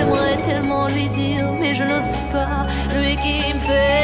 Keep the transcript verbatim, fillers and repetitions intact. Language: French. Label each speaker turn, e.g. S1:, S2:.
S1: J'aimerais tellement lui dire, mais je n'ose pas. Lui qui me fait